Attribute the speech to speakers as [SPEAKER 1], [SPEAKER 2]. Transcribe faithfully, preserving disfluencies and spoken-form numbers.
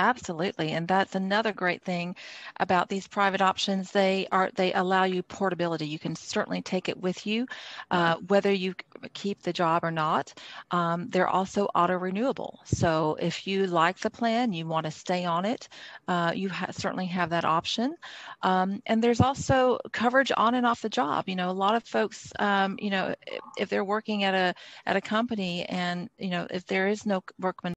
[SPEAKER 1] Absolutely, and that's another great thing about these private options. They are they allow you portability. You can certainly take it with you, uh, whether you c- keep the job or not. Um, they're also auto renewable. So if you like the plan, you want to stay on it, uh, you ha certainly have that option. Um, and there's also coverage on and off the job. You know, a lot of folks, um, you know, if, if they're working at a at a company and you know if there is no workman